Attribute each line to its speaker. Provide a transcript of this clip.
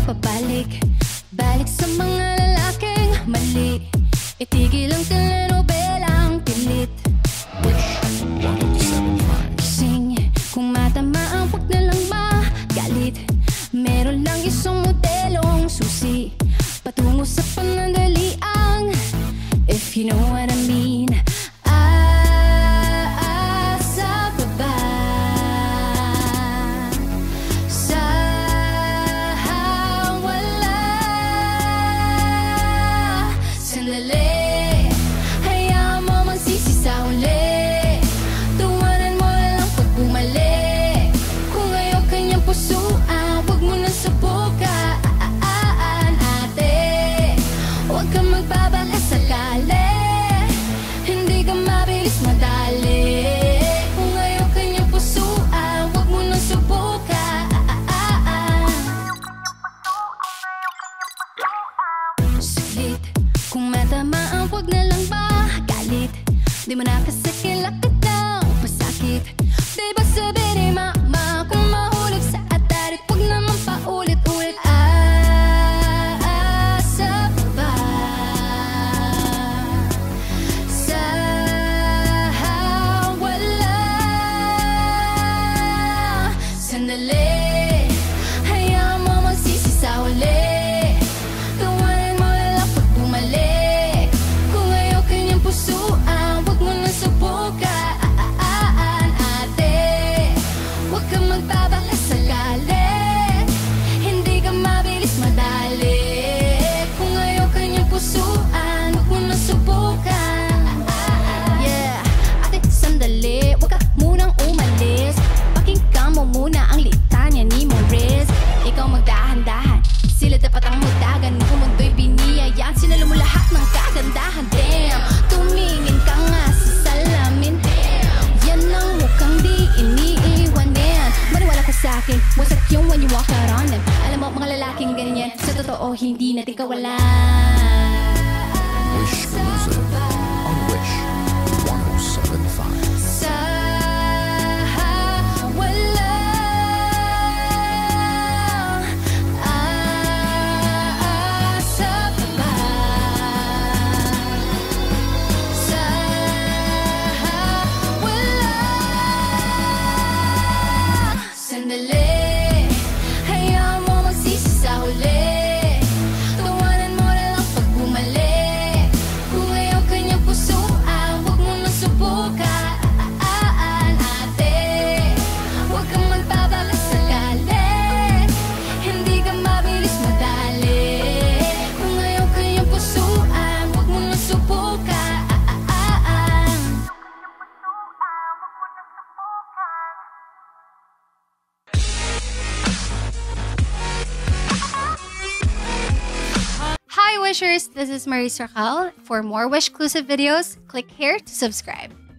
Speaker 1: pabalik. Balik sa mga lalaking mali. Itigil ang telenobelang pilit. Sing, kung matama ang wag na lang magalit. Meron lang isang modelong susi patungo sa panandaliang, if you know what I mean. Sa baba, sa wala. Sandali, hayaan mo magsisi sa huli. Tuwanan mo lang pag bumalik. Kung ayaw kanyang pusuan, wag mo nang subukan, ate. Huwag kang magbabaka sakali. Hindi ka mabilis madali. Kung ayaw kanyang pusuan, wag mo nang subukan. Saglit, kung matamaan, wag na lang magalit. Di mo na kasi kilakit ng pasakit. Di ba sabi ni mama, kung mahulog sa atarit, wag naman paulit-ulit. Sa baba, sa wala. Sandali, hayaan mo magsisi sa huli. Tawanan mo lang pag bumalik. Kung ayaw kanyang pusuan, wag mo nang subukan, ate. Huwag kang magbabaka sakali. Hindi ka mabilis madali. Kung ayaw kanyang pusuan, wag mo nang subukan. Yeah, ate, sandali, wag ka munang umalis. Pakinggan mo muna ang litanya ni Maris. Ikaw magdahan-dahan, sila dapat ang magdagan. Kung mundo'y biniyayaan, sinalo mo lahat ng kagandahan. Damn, tumingin ka nga sa salamin. Yan ang mukhang di iniiwanin. Maniwala ka sa'kin, wasak yung when you walk out on them. Alam mo, mga lalaking ganyan, sa totoo, hindi natin kawalan.
Speaker 2: Wishclusive on Wish 107.5.
Speaker 1: Sa wala. Sa baba, sa wala. Sandali, hayaan mo magsisi sa huli. Tawanan mo lang pag bumalik. Kung ayaw kanyang pusuan, wag mo nang subukan, ate. Huwag kang magbabaka sakali. Hindi ka mabilis madali. Kung ayaw kanyang pusuan, wag mo nang subukan. Hi Wishers, this is Maris Racal. For more Wishclusive videos, click here to subscribe.